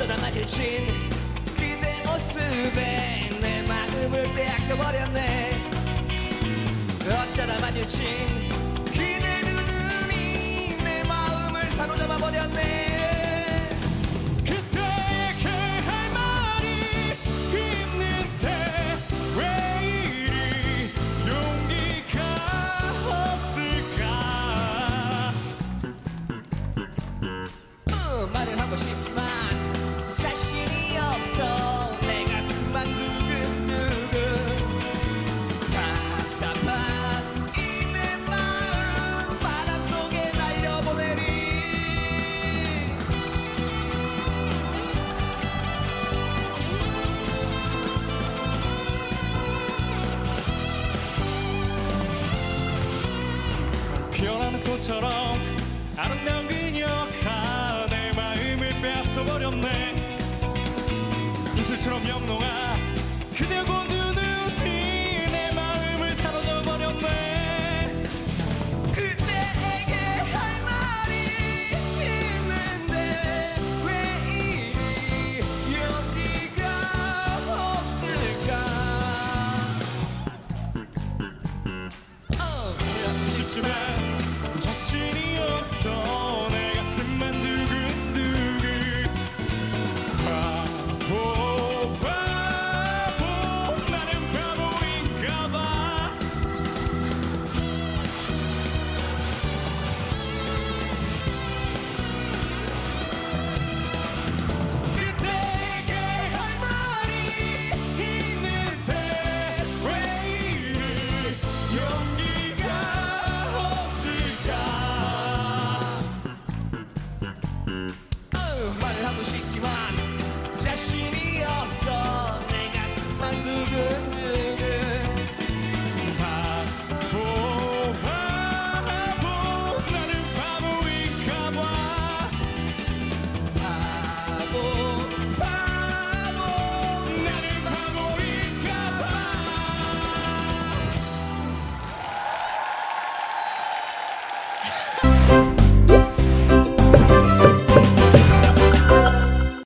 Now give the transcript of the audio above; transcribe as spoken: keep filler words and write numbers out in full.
어쩌다 마주친 그대 모습에 내 마음을 빼앗겨버렸네. 어쩌다 마주친 그대 두 눈이 내 마음을 사로잡아버렸네. 말을 하고 싶지만 자신이 없어. 내 가슴만 두근두근 답답한 이 내 마음 바람 속에 날려보내리. 피어나는 꽃처럼 아름다운 그녀가 내 마음을 빼앗아버렸네. 이슬처럼 영롱한 그대고 두 눈이 내 마음을 사로잡아버렸네. 그대에게 할 말이 있는데 왜 이리 용기가 없을까. 어, 싶지만